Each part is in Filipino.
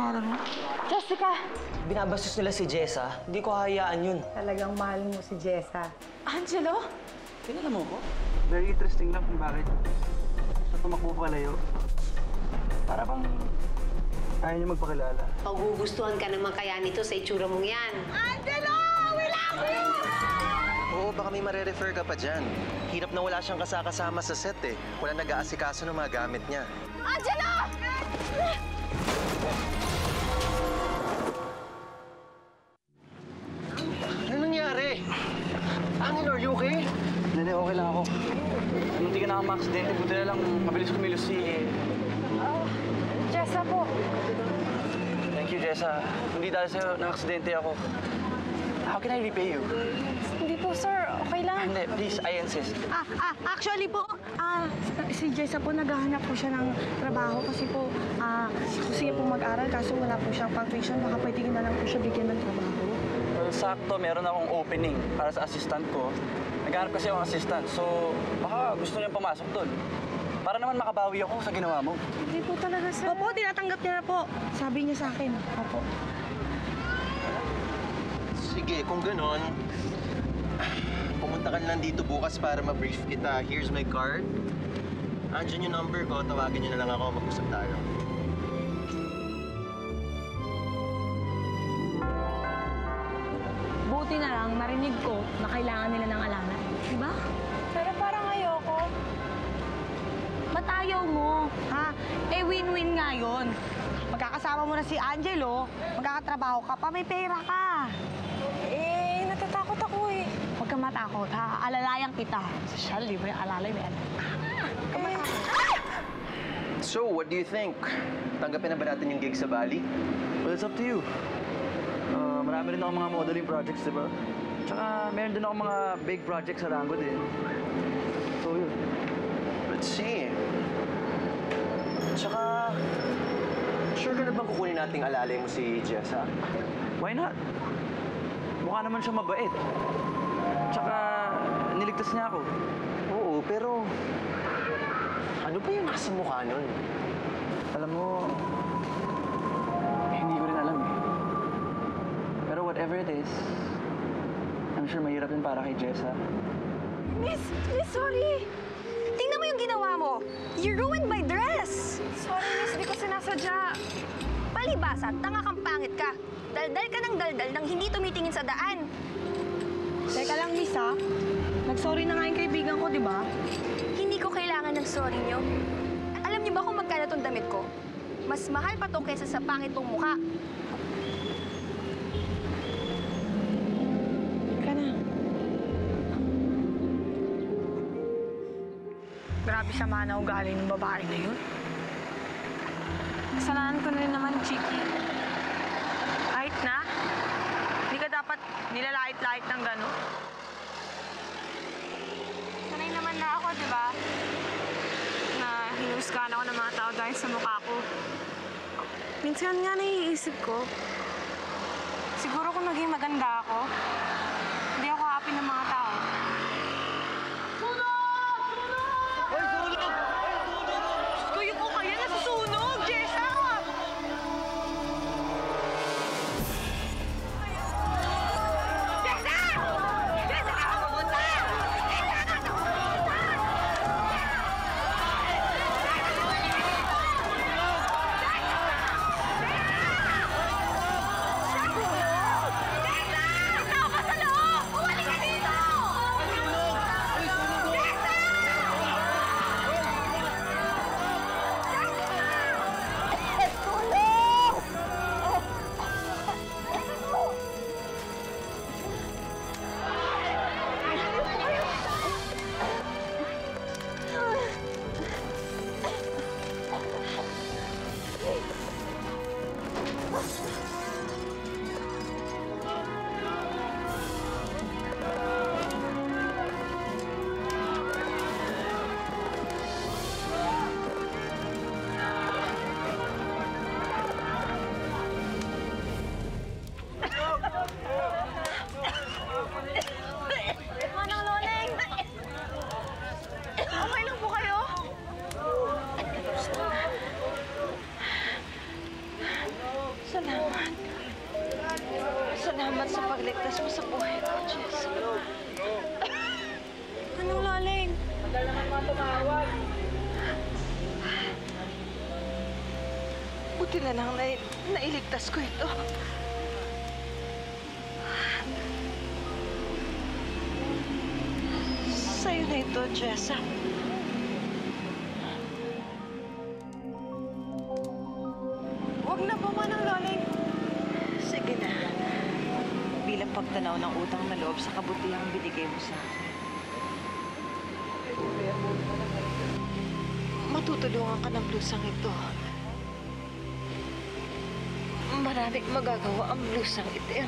pangalan mo? Jessica! Binabastos nila si Jessa. Hindi ko hayaan yun. Talagang mahal mo si Jessa. Angelo? Kilala mo ko? Very interesting lang kung bakit sa tumakbo palayo. Para bang ayaw niya magpakilala. Pagugustuhan ka naman kaya nito sa itsura mong yan. Angelo! We love you! Oo, baka may marerefer ka pa dyan. Hirap na wala siyang kasama sa set eh. Wala nag-aasikaso ng mga gamit niya. Angelo! Ano nangyari? Angelo, are you okay? Hindi, okay lang ako. Munti ka na akong ma-aksidente. Buti na lang mabilis kumilos si... Jessa po. Thank you, Jessa. Hindi dahil sa'yo na-aksidente ako. How can I repay you? Hindi po, sir. Okay lang. Hindi, please, I insist. Actually po, si Jessa po naghahanap po siya ng trabaho kasi po, gusto niya po mag-aral kaso wala po siyang pang-tuition. Baka pwede na lang po siya bigyan ng trabaho. Well, sakto, meron akong opening para sa assistant ko. Naghahanap kasi akong assistant, so baka gusto niyang pumasok doon. Para naman makabawi ako sa ginawa mo. Hindi po talaga, sir. Opo, tinatanggap niya na po. Sabi niya sa akin. Opo. Sige, kung ganon, pumunta ka lang dito bukas para ma-brief kita. Here's my card. Andyan yung number ko. Tawagin niyo na lang ako. Mag-usap tayo. Buti na lang, narinig ko na kailangan nila ng alaman. Diba? Pero parang ayoko. Ba't ayaw mo? Ha? Eh, win-win nga yun. Magkakasama mo na si Angelo, magkakatrabaho ka pa, may pera ka. Eh, natatakot ako eh. Huwag kang matakot, ha? Alalayan kita. Sosyal, di ba yung alalay na yan? So, what do you think? Tanggapin na ba natin yung gig sa Bali? Well, it's up to you. Marami rin ako mga modeling projects, di ba? Tsaka meron din ako mga big projects sa Rango din. So, yun. Let's see. Tsaka, sure ka na bang kukunin nating alalay mo si Jessa? Why not? Mukha naman siya mabait. Tsaka, niligtas niya ako. Oo, pero ano ba yung nasa mukha nun? Alam mo, hindi ko rin alam eh. Pero whatever it is, I'm sure mahirap din para kay Jessa. Miss, sorry. Tingnan mo yung ginawa mo. You ruined my dress. Sorry, miss. Di ko sinasadya. Palibasa, tanga kang pangit ka. Daldal ka ng daldal nang hindi tumitingin sa daan. Teka lang, miss, ha? Nag-sorry na nga yung kaibigan ko, di ba? Hindi ko kailangan ng sorry nyo. Alam niyo ba kung magkano tong damit ko? Mas mahal pa to kaysa sa pangit tong mukha. Ka na. Grabe sama na ugali ng babae na yun. Kasalanan ko na rin naman, Chiki. Kahit na, hindi ka dapat nilalait-lait ng gano'n. Sanay naman na ako, di ba? Na hinusgahan ako ng mga tao dahil sa mukha ko. Minsan nga naiisip ko, siguro kung naging maganda ako, hindi ako happy ng mga tao. Sa loob! Buti na lang nailigtas ko ito. Sa'yo na ito, Jessa. Huwag na po, Manang Loling. Sige na. Bilang pagtanaw ng utang na loob sa kabutihang binigay mo sa akin. Matutulungan ka ng blusang ito. Maraming magagawa ang blusang itim.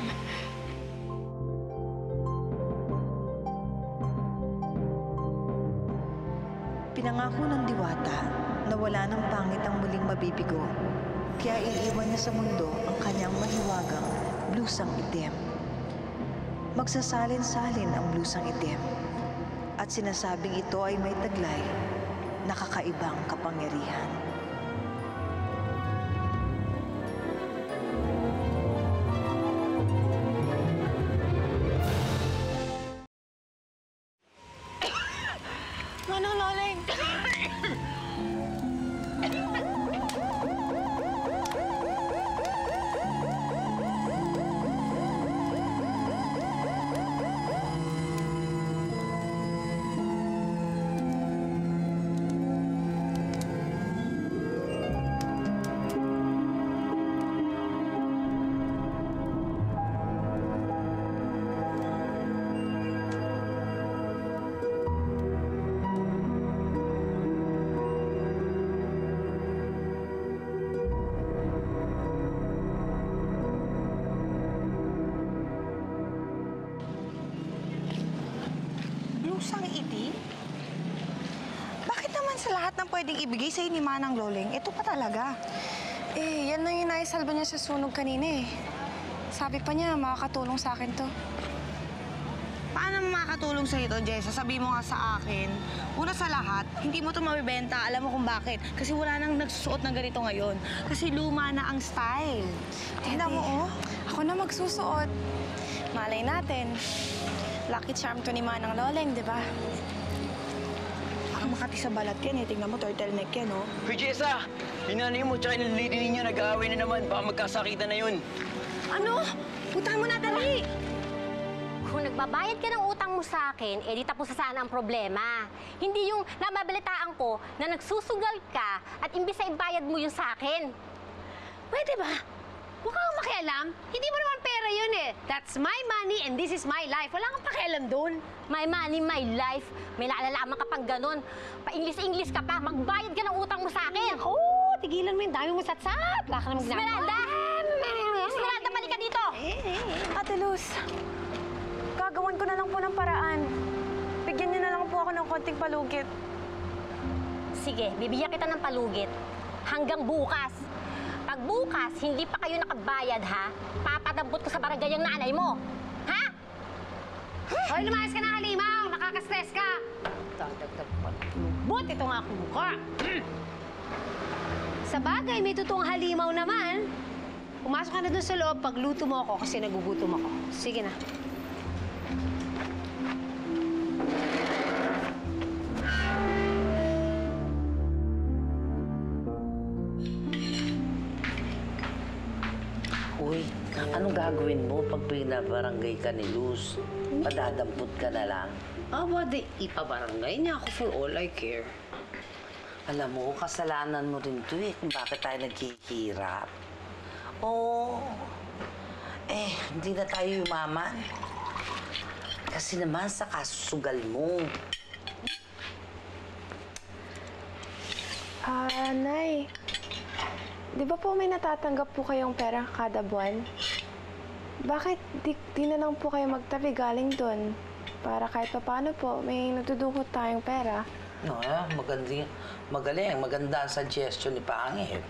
Pinangako ng diwata na wala ng pangit ang muling mabibigo, kaya iiwan niya sa mundo ang kanyang mahiwagang blusang itim. Magsasalin-salin ang blusang itim at sinasabing ito ay may taglay na kakaibang kapangyarihan. Manang Loling! Blusang Itim? Bakit naman sa lahat ng pwedeng ibigay sa'yo ni Manang Loling, ito pa talaga? Eh, yan lang yung naisalba niya sa sunog kanina eh. Sabi pa niya, makakatulong sa akin to. Paano makakatulong sa'yo ito, Jessa? Sabi mo nga sa akin. Una sa lahat, hindi mo ito mabibenta. Alam mo kung bakit. Kasi wala nang nagsusuot ng ganito ngayon. Kasi luma na ang style. Tingnan mo, oh. Ako na magsusuot. Malay natin. Lucky charm to ni Manang Loling, di ba? Parang makati sa balat yan eh. Tingnan mo, turtleneck yan, oh. Hoy, Jessa! Yung nanay mo tsaka yung lady ninyo nag-aaway na naman. Baka magkasakitan na yun. Ano? Puntahan mo na, dali! Kung nagbabayad ka ng utang mo sa akin, di tapos na sana ang problema. Hindi yung nababalitaan ko na nagsusugal ka at imbis na ibayad mo yun sa akin. Pwede ba? Huwag kang makialam. Hindi mo naman pera yun eh. That's my money and this is my life. Wala kang pakialam doon. My money, my life. May naalalaman ka pang ganun. Pa-English-English ka pa. Magbayad ka ng utang mo sa akin. Ako, tigilan mo yung dami mong satsat. Wala ka namang ginagawa. Esmeralda! Esmeralda, balik ka dito! Ate Luz, gagawan ko na lang po ng paraan. Bigyan niyo na lang po ako ng konting palugit. Sige, bibigyan kita ng palugit. Hanggang bukas. Pag bukas, hindi pa kayo nakabayad, ha? Papadampot ko sa barangay ang nanay mo. Ha? Hoy, lumayas ka na, halimaw. Nakaka-stress ka. Dadagdag pa. But ito nga akong mukha. Sa bagay, may totoong halimaw naman. Pumasok ka na dun sa loob, pagluto mo ako kasi nagugutom ako. Sige na. Uy, anong gagawin mo pag pinabarangay ka ni Luz? Padadampot ka na lang. Di ipabarangay niya ako for all I care. Alam mo, kasalanan mo rin to eh, kung bakit tayo nagkikirap. Oo. Hindi na tayo yumaman. Kasi naman sa kasusugal mo. Nay. Di ba po may natatanggap po kayong pera kada buwan? Bakit di na lang po kayo magtabi galing doon? Para kahit paano po, may natudukot tayong pera. No, magaling. Maganda ang suggestion ni Pangit.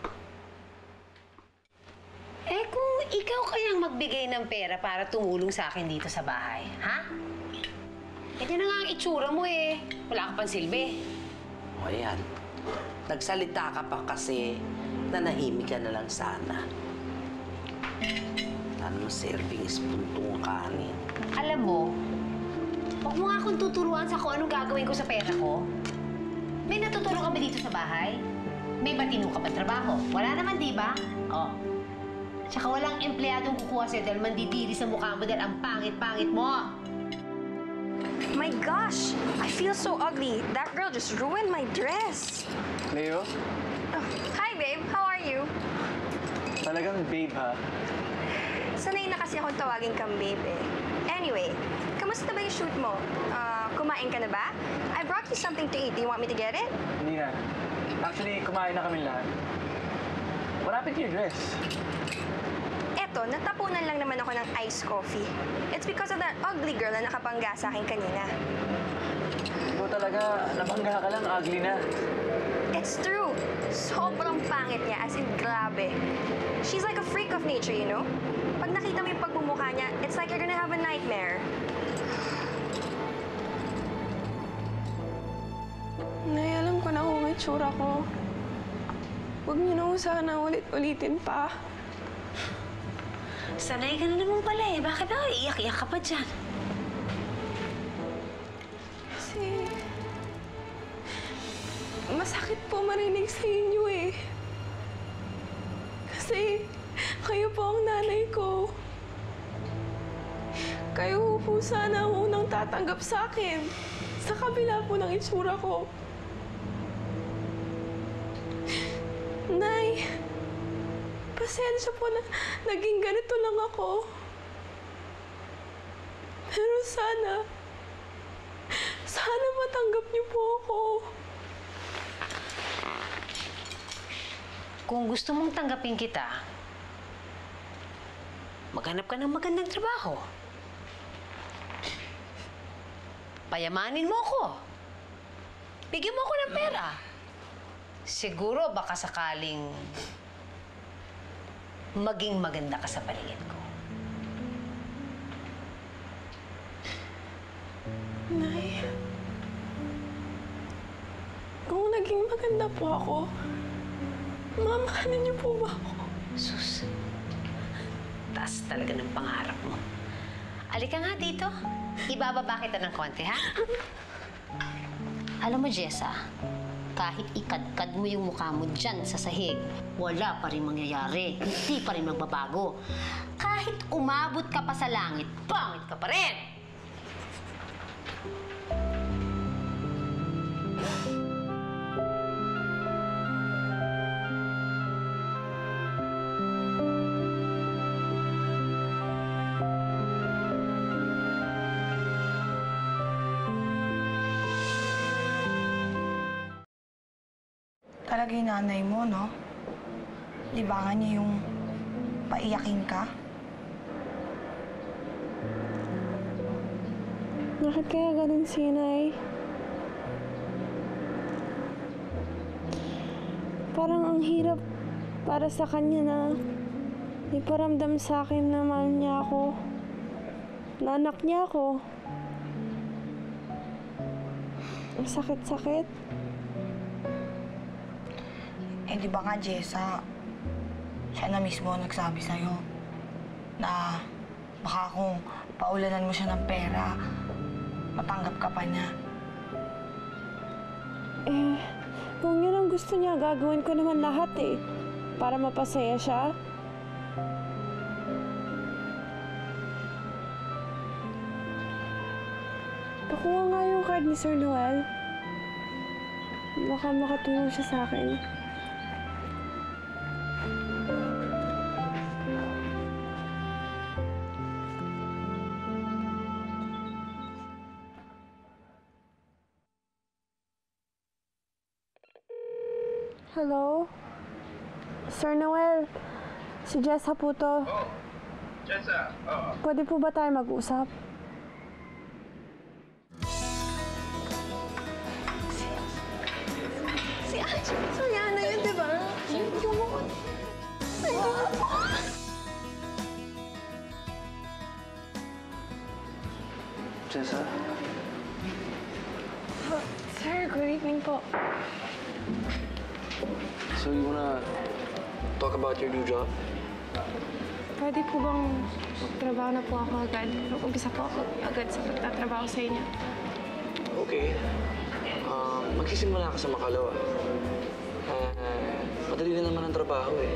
Kung ikaw kayang magbigay ng pera para tumulong sa akin dito sa bahay, ha? Ito na nga ang itsura mo eh. Wala ka pang silbi. O yan. Nagsalita ka pa kasi nanahimik ka na lang sana. Ano mo serving spoon tong kanin? Alam mo, huwag mo nga akong tuturuan sa kung anong gagawin ko sa pera ko. May natutulong ka ba dito sa bahay? May matino ka ba trabaho? Wala naman, di ba? Oh. Tsaka walang empleyadong kukuha sa'yo dahil mandidiri sa mukha mo dahil ang pangit-pangit mo. My gosh! I feel so ugly. That girl just ruined my dress. Leo, Oh, hi, babe. How are you? talagang babe ha. Sanay na kasi akong tawagin kang babe eh. Anyway, kamusta ba yung shoot mo? Kumain ka na ba? I brought you something to eat. Do you want me to get it? Hindi na. Actually, kumain na kami lahat. What happened to your dress? Eto, natapunan lang naman ako ng iced coffee. It's because of that ugly girl na nakabangga sa akin kanina. Ikaw talaga, nabangga ka lang, ugly na. It's true. Sobrang pangit niya, as in grabe. She's like a freak of nature, you know? Pag nakita mo yung pagmumukha niya, it's like you're gonna have a nightmare. Nay, alam ko na kung itsura ko. Huwag niyo na sana ulit-ulitin pa. Sanay ka na naman pala eh. Bakit daw iiyak-iyak ka pa dyan? Kasi... masakit po marinig sa inyo eh. Kasi kayo po ang nanay ko. Kayo po sana ang unang tatanggap sa akin. Sa kabila po ng itsura ko. Nay, pasensya po na naging ganito lang ako. Pero sana matanggap niyo po ako. Kung gusto mong tanggapin kita, maghanap ka ng magandang trabaho. Payamanin mo ako. Bigyan mo ako ng pera. Siguro baka sakaling maging maganda ka sa paligid ko. Nay, kung naging maganda po ako, mamahalin niyo po ba ako? Sus, taas talaga ng pangarap mo. Alika nga dito. Ibababa kita ng konti, ha? Alam mo, Jessa, kahit ikadkad mo yung mukha mo dyan sa sahig, wala pa rin mangyayari. Hindi pa rin magbabago. Kahit umabot ka pa sa langit, pangit ka pa rin! Talaga yung nanay mo, no? Libangan niya yung paiyakin ka. Bakit kaya ganun si Nay? Parang ang hirap para sa kanya na iparamdam sa akin na mahal niya ako. Na anak niya ako. Ang sakit-sakit. Eh, di ba nga, Jessa, siya na mismo nagsabi sa'yo na baka kung paulanan mo siya ng pera, matanggap ka pa niya. Eh, kung yun ang gusto niya, gagawin ko naman lahat eh. Para mapasaya siya. Pakuha nga yung card ni Sir Noel. Baka makatulong siya sa akin. Hello? Sir Noel, si Jessa po to. Oh, Jessa. Oo. Pwede po ba tayo mag-usap? Si Angelo, si Rihanna yun, di ba? Yun. Jessa? Sir, good evening po. So you wanna talk about your new job? Pwede po bang magtrabaho na po ako agad? Umpisa po ako agad sa pagtatrabaho sa inyo. Okay. Magsisimula ka sa makalawa. Madali na naman ang trabaho eh.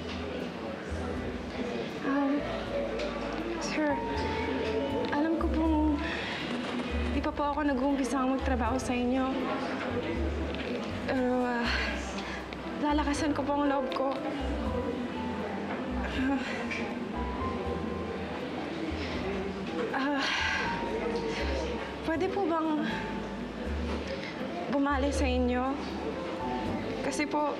Sir, alam ko pong di pa po ako nag-uumpisang magtrabaho sa inyo. Pero, lalakasan ko po ang loob ko. Pwede po bang bumali sa inyo? Kasi po,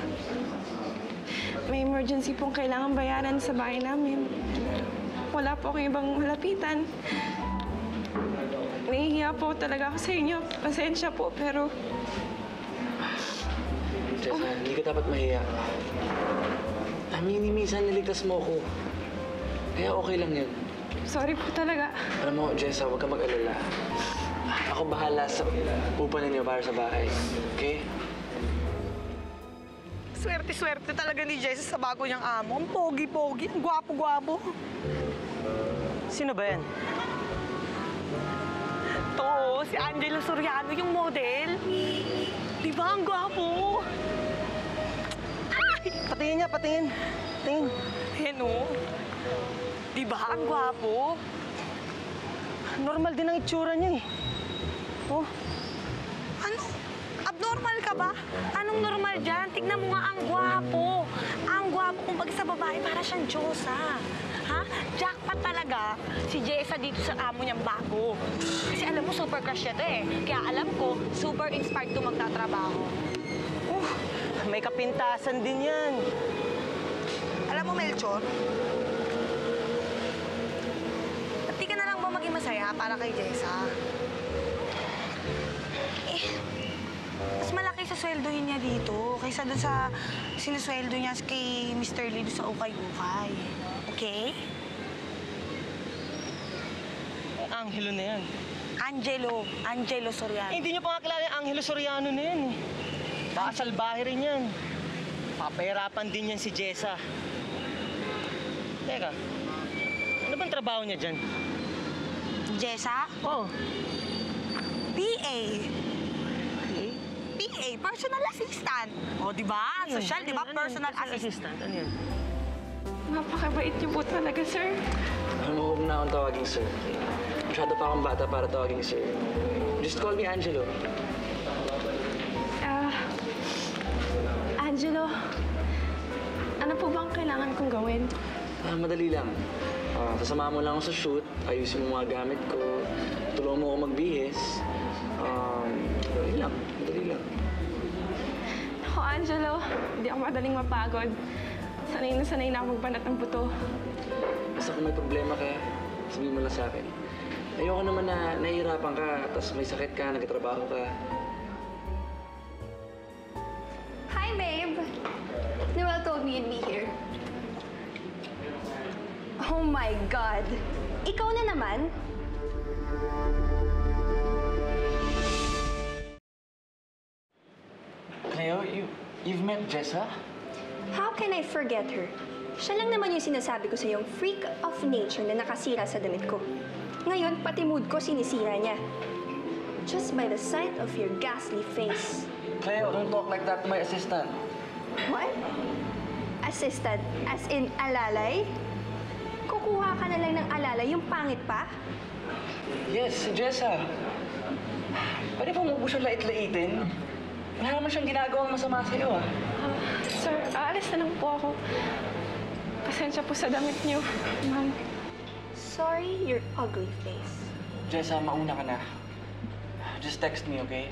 may emergency pong kailangan bayaran sa bahay namin. Wala po akong ibang malapitan. Nahihiya po talaga ako sa inyo. Pasensya po, pero... Jessa, hindi ka dapat mahiya. Minsan niligtas mo ako. Kaya okay lang yun. Sorry po talaga. Alam mo, Jessa, huwag ka mag-alala. Ako bahala sa upa ninyo para sa bahay. Okay? Swerte-swerte talaga ni Jessa sa bago niyang amo. Ang pogi-pogi, ang gwapo-gwapo. Sino ba yan? To, si Angelo Soriano, yung model. Di ba ang gwapo? Ay! Patingin niya, patingin. Tingin. Ano? Di ba ang gwapo? Normal din ang itsura niya eh. Oh. Ano? Abnormal ka ba? Anong normal dyan? Tignan mo nga ang gwapo. Ang gwapo kung pag sa babae, para siyang Diyosa. Ha? Jackpot talaga si Jessa dito sa amo niyang bago. Kasi alam mo, super crush niya to eh. Kaya alam ko, super inspired to magtatrabaho. May kapintasan din yan. Alam mo, Melchor, ba't di ka na lang ba maging masaya para kay Jessa? Mas malaki sa sweldohin niya dito kaysa dun sa sinusweldo niya kay Mr. Lee sa ukay-ukay. Okay? Angelo na yan. Angelo Soriano. Hindi niyo pa nga kilala yung Angelo Soriano na yan eh. Baka salbahe rin yan. Papahirapan din yan si Jessa. Teka, ano bang trabaho niya dyan? Jessa? Oh. PA. PA, personal assistant. O, di ba? Social, di ba? Personal assistant. Ano yan? Napakabait niyo po talaga, sir. Alam mo, huwag na akong tawaging sir. Masyado pa akong bata para tawaging sir. Just call me Angelo. Angelo, ano po bang kailangan kong gawin? Madali lang. Sasama mo lang ako sa shoot, ayusin mo mga gamit ko, tulungan mo ako magbihis. Madali lang. Ako, Angelo, hindi ako madaling mapagod. Sanay na ako magbanat ng buto. Basta kung may problema ka, sabihin mo lang sa akin. Ayoko naman na nahihirapan ka, tapos may sakit ka, nagtatrabaho ka. Hi, babe. Noel told me you'd be here. Oh my God. Ikaw na naman? Cleo, you've met Jessa? How can I forget her? Siya lang naman yung sinasabi ko sa yung freak of nature na nakasira sa damit ko. Ngayon, pati mood ko sinisira niya. Just by the sight of your ghastly face. Cleo, don't talk like that to my assistant. What? Assistant? As in alalay? Kukuha ka na lang ng alalay, yung pangit pa? Yes, si Jessa. Pwede pa mo siya lait-laitin? Wala naman siyang ginagawang masama sa'yo, ah. Sir, aalis na lang po ako. Pasensya po sa damit niyo, ma'am. Sorry, your ugly face. Jessa, mauna ka na. Just text me, okay?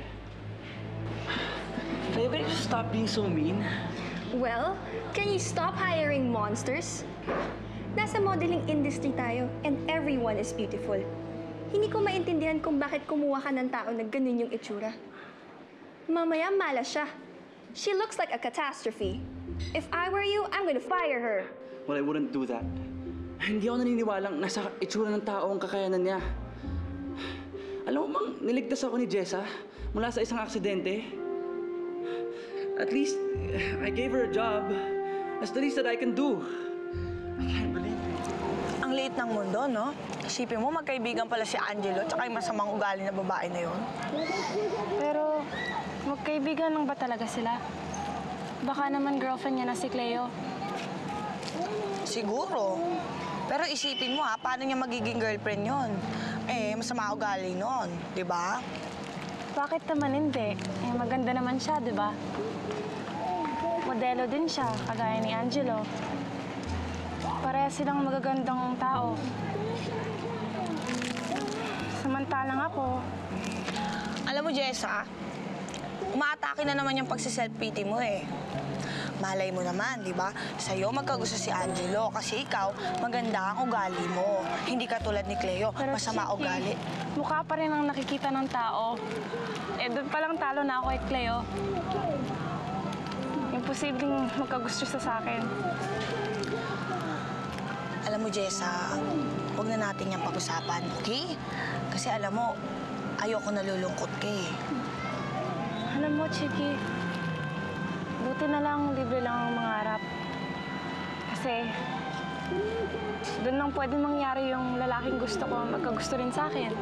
Cleo, can you just stop being so mean? Well, can you stop hiring monsters? Nasa modeling industry tayo, and everyone is beautiful. Hindi ko maintindihan kung bakit kumuha ka ng tao na ganun yung itsura. Mamaya malas siya. She looks like a catastrophe. If I were you, I'm gonna fire her. Well, I wouldn't do that. Hindi ako naniniwalang nasa itsura ng tao ang kakayanan niya. Alam mo bang niligtas ako ni Jessa mula sa isang aksidente? At least, I gave her a job. That's the least that I can do. I can't believe it. Ang liit ng mundo, no? Isipin mo, magkaibigan pala si Angelo tsaka yung masamang ugali na babae na yun. Pero, magkaibigan lang ba talaga sila? Baka naman girlfriend niya na si Cleo. Siguro. Pero isipin mo ha, paano niya magiging girlfriend yon? Eh, masama ugali nun, di ba? Bakit naman hindi? Eh, maganda naman siya, di ba? Modelo din siya, kagaya ni Angelo. Pareha silang magagandang tao. Samantalang ako, Alam mo, Jessa, umaatake na naman yung pagsiself-pity mo eh. Malay mo naman, di ba? Sa'yo magkagusto si Angelo kasi ikaw, maganda ang ugali mo. Hindi ka tulad ni Cleo, pero masama Chiki, ugali. mukha pa rin ang nakikita ng tao. Eh, doon palang talo na ako kay Cleo. Imposibleng magkagusto siya sa akin. Alam mo, Jessa, huwag na natin yung pag-usapan, okay? Kasi alam mo, ayoko nalulungkot ka eh. Alam mo, Chiki, buti na lang libre lang ang mangarap. Kasi doon lang pwede mangyari yung lalaking gusto ko magkagusto rin sa akin.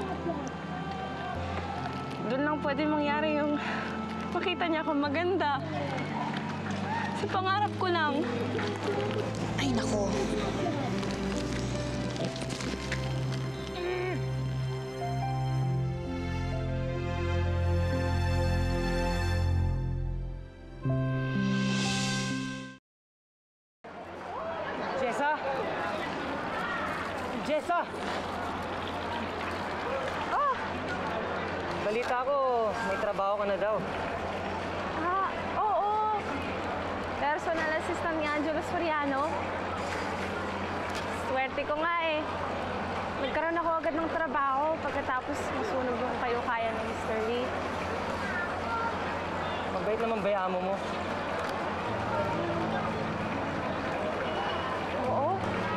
Doon lang pwede mangyari yung makita niya akong maganda. Sa pangarap ko lang. Ay, nako. Jessa? Jessa! Oh! Balita ko, may trabaho ka na daw. Oo. Personal assistant ni Angelo Soriano. Swerte ko nga eh. Nagkaroon ako agad ng trabaho pagkatapos masunog yung kayo kaya ni Mr. Lee. Mabait naman ba yung amo mo? Oo.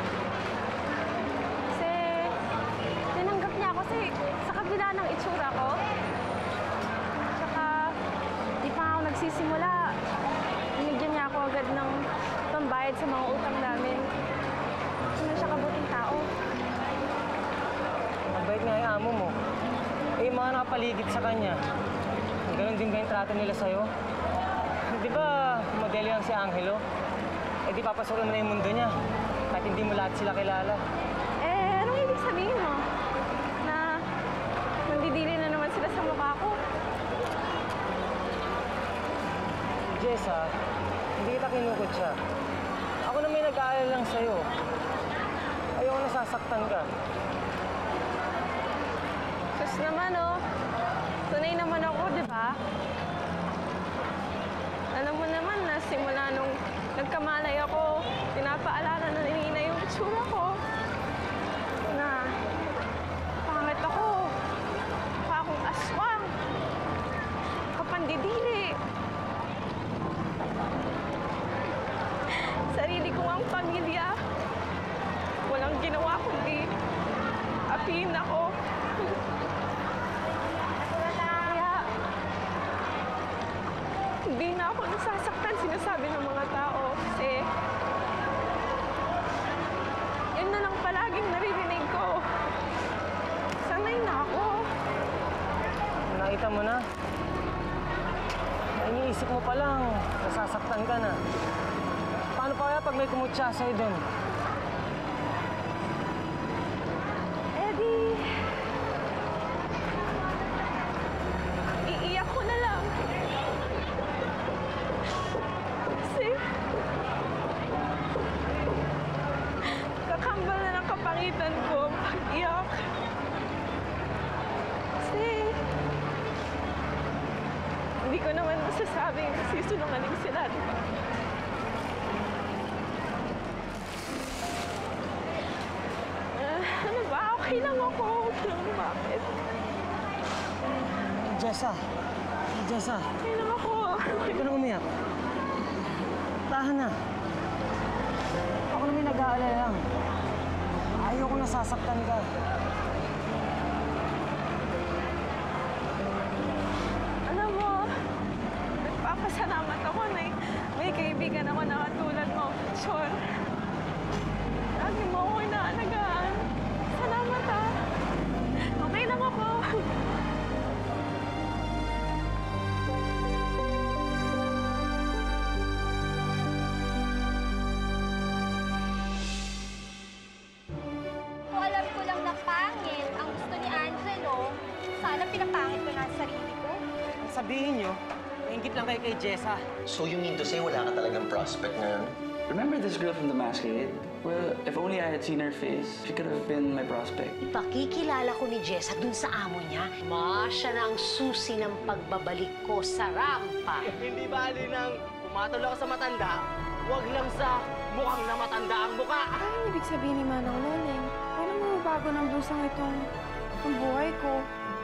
Kasi tinanggap niya ako sa kabila ng itsura ko. Tsaka di pa ako nagsisimula. Binigyan niya ako agad ng pambayad sa mga utang namin. Hindi siya kabuting tao. Mabait nga yung amo mo. Eh, yung mga nakapaligid sa kanya, ganun din ba yung trato nila sa'yo? Di ba, modelo lang si Angelo? Eh, di papasukin mo na yung mundo niya. Kahit hindi mo lahat sila kilala. Eh, anong ibig sabihin mo? Na nandidili na naman sila sa mukha ko? Jessa, hindi kita kinukot siya. Ako na may nag-aalala lang sa'yo. Ayoko nasasaktan ka. Sus naman, oh. Sanay naman ako, di ba? Alam mo naman na simula nung nagkamalay ako, pinapaalala na ni Nina yung itsura ko. Na pangit ako. Mukha akong aswang. Kapandidiri. Sarili ko ang pamilya. Walang ginawa kundi apihin ako. Kaya, hindi na ako nasasaktan sinasabi ng mga tao kasi yun na lang palaging naririnig ko. Sanay na ako. Nakita mo na. Iniisip mo pa lang, nasasaktan ka na. Paano pa kaya pag may kumutsa sa'yo doon? Eddie, iiyak ko na lang. Kasi kakambal na ng kapangitan ko pag-iyak. Kasi hindi ko naman masasabing sisunungaling sila, di ba? Ano ba? Okay lang ako. Bakit? Jessa! Jessa! Okay lang ako. Huwag ka nang umiyak. Tahan na. Ako na may nag-aalala lang. Ayoko nasasaktan ka. Alam mo, nagpapasalamat ako na may kaibigan ako na katulad mo. Sure. Lagi mo ako inaalagaan. Salamat ah. Okay lang ako. sasabihin nyo, nainggit lang kayo kay Jessa. So you mean to say wala ka talagang prospect ngayon? Remember this girl from the masquerade? Well, if only I had seen her face, she could have been my prospect. Ipakikilala ko ni Jessa dun sa amo niya. Siya na ang susi ng pagbabalik ko sa rampa. Hindi bali nang pumatol ako sa matanda, huwag lang sa mukhang na matanda ang mukha. Ano ibig sabihin ni Manang Loleng? Paano mababago ng blusang itong buhay ko?